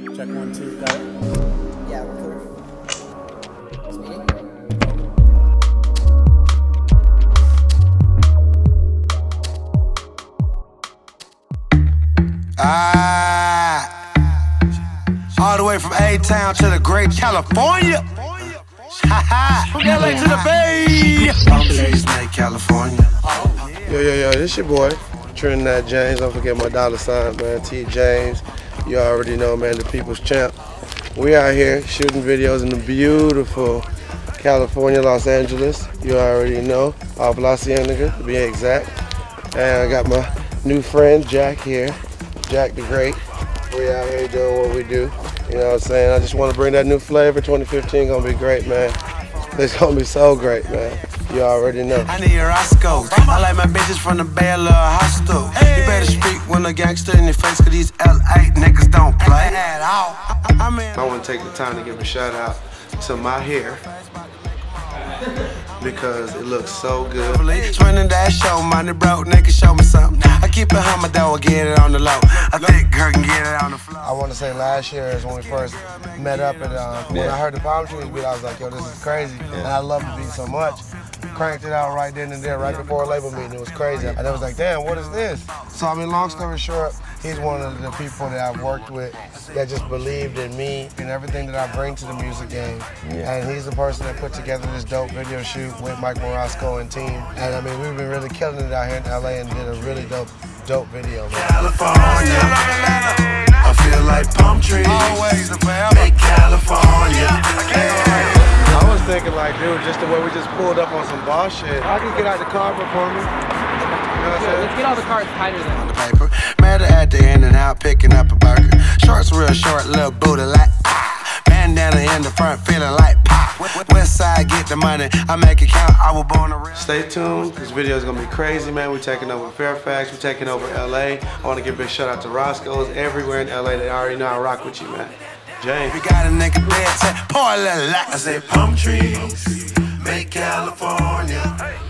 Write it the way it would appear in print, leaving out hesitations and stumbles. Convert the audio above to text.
Check 1, 2, got it? Yeah, we're clear. This meeting? All the way from A-Town to the great California. From LA to the Bay. California. Yo, this your boy, Trinidad James. Don't forget my $, man, T James. You already know, man, the people's champ. We out here shooting videos in the beautiful California, Los Angeles. You already know, off La Cienega to be exact. And I got my new friend, Jack here. Jack the Great. We out here doing what we do. You know what I'm saying? I just want to bring that new flavor. 2015 gonna be great, man. It's gonna be so great, man. You already know. I need Roscoe. I like my bitches from the Bay, a little hostile. You better speak when a gangster in your face, cause these LA niggas don't play at all. I want to take the time to give a shout out to my hair because it looks so good. Spending that show, money broke, nigga, show me something. I keep it humble though, I get it on the low. I think girl can get it on the floor. I want to say last year is when we first met up, and when I heard the palm trees beat, I was like, yo, this is crazy. And I love the beat so much. Cranked it out right then and there, right before a label meeting. It was crazy. And I was like, damn, what is this? So, I mean, long story short, he's one of the people that I've worked with that just believed in me and everything that I bring to the music game. And he's the person that put together this dope video shoot with Mike Morosco and team. And I mean, we've been really killing it out here in LA and did a really dope video, man. California, I feel like palm trees. Always make California. I was thinking like, dude, just the way we just pulled up on some boss shit. I can get out the car before me. You know what I'm saying? Let's get all the cards tighter than on the paper. Matter at the end and out picking up a burger. Shorts real short, little booty like bandana in the front, feeling like pop. West side, get the money, I make it count. I was born a real. Stay tuned. This video is gonna be crazy, man. We're taking over Fairfax. We're taking over LA. I want to give a big shout out to Roscoe's everywhere in LA. They already know I rock with you, man. James. We got a nigga dead, say, pour a little light. I say palm trees, make California.